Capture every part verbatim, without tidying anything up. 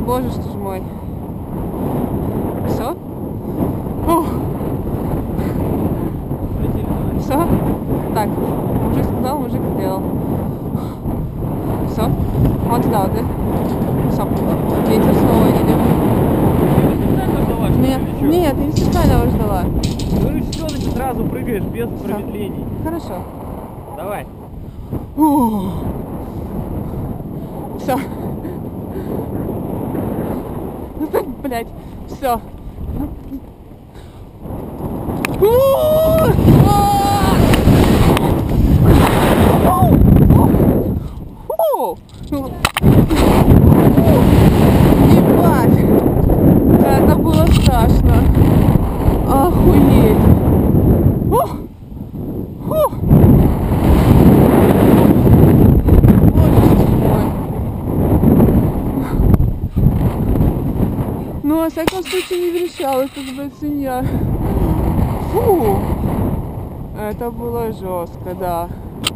Боже ж ты ж мой. Все? Все? Так, мужик сказал, мужик сделал. Все? Вот туда, да? Все. Ветер снова едет. Нет, нет, я не специально его ждала. Говорю, все, ты сразу прыгаешь без промедлений. Хорошо. Давай. Все. Блять, все. Ебать! Это было страшно. Охуеть! Ух! Ух! Ну, во всяком случае, не верещалась, как бы свинья. Фу! Это было жестко, да.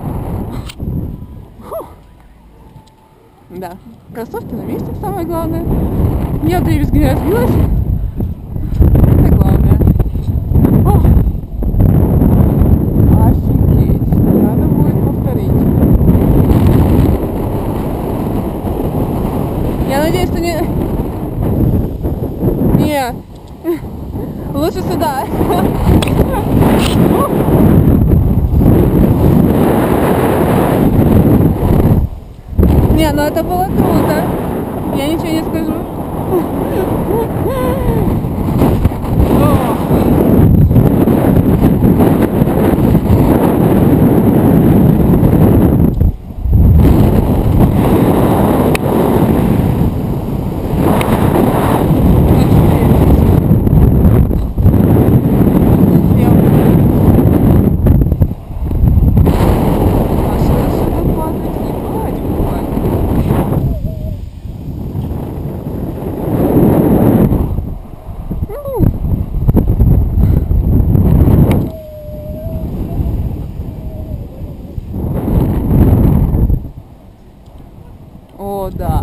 Фу. Да. Кроссовки на месте, самое главное. Я дребезги не разбилась. Это главное. О! Офигеть. Надо будет повторить. Я надеюсь, что не... Не. Лучше сюда. Не, ну это было круто. Я ничего не скажу. О, да.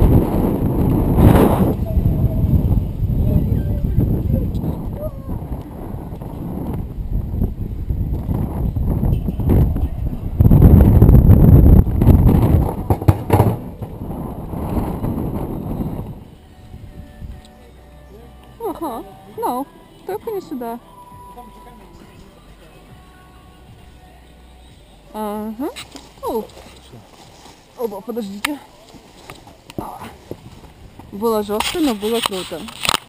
Ага, ну, только не сюда. Ага. О. Оба, подождите. Было жестко, но было круто.